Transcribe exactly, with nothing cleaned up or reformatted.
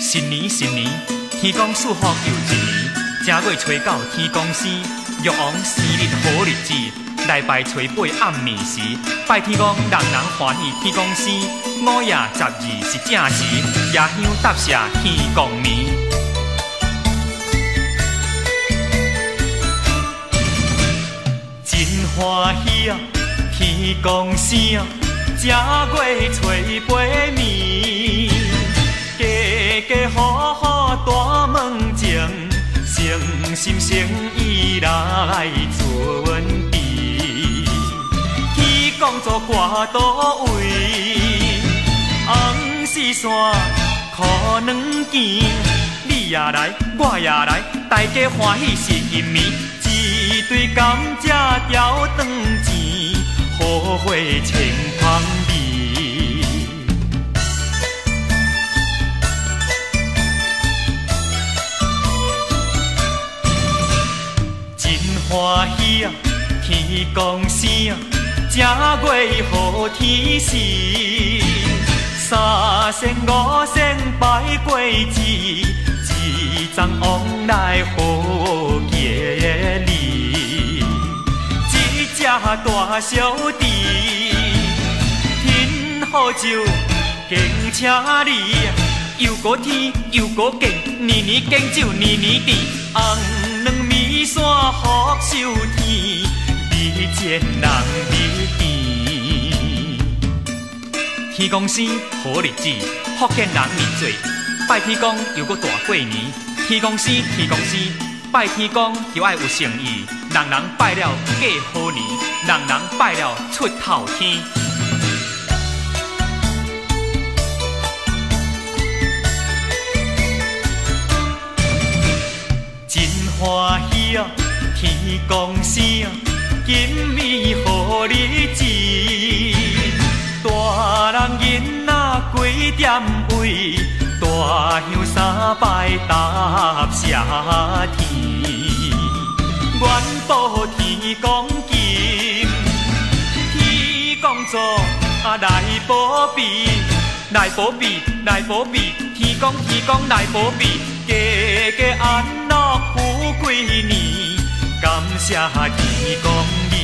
新年新年，天公赐福又一年。正月初九天公生，玉皇生日好日子。来拜初八暗暝时，拜天公人人欢喜天公生。午夜十二是正时，夜香搭谢天公暝。真欢喜啊，天公生，正月初八暝。家家户户大门前，诚心诚意来准备。天公做歌倒位，红丝线苦两件，你也来，我也来，大家欢喜是今暝。一堆甘蔗条长钱，好花千芳味。欢喜啊，天公生，正月好天时，三仙五仙拜过节，一张往来好吉利。一只大小弟，天好酒，敬请你，又过天又过敬，年年敬酒年年甜，红两米线福寿天，比见人比甜。天公生好日子，福建人面多，拜天公又搁大过年。天公生天公生，拜天公就爱有诚意，人人拜了过好年，人人拜了出头天。真欢喜啊，天公生，今暝好日子。大人囡仔几点位，大香三拜答谢天。愿保天公金，天公座啊来保庇，来保庇，来保庇，天公天公来保庇，家家安乐富贵年，感谢天公。